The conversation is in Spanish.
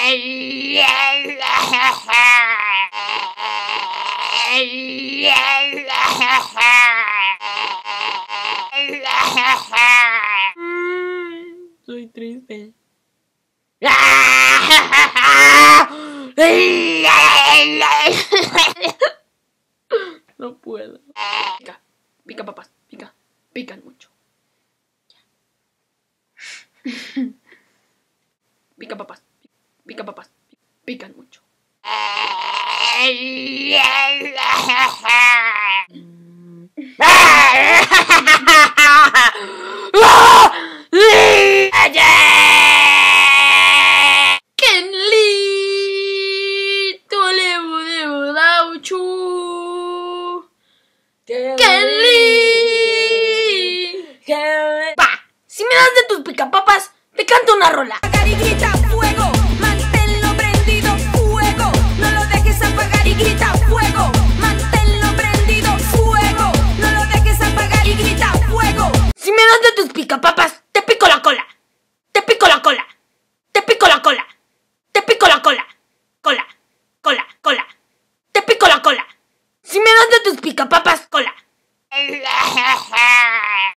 Soy triste. No puedo. Pica, pica papas, pica, pican mucho. Pica papas, pican mucho. Si me das de tus picapapas, te canto una rola. Y grita fuego, manténlo prendido, fuego. No lo dejes apagar y grita fuego, manténlo prendido, fuego. No lo dejes apagar y grita fuego. Si me das de tus picapapas, te pico la cola. Te pico la cola. Te pico la cola. Te pico la cola. Cola, cola, cola. Te pico la cola. Si me das de tus picapapas,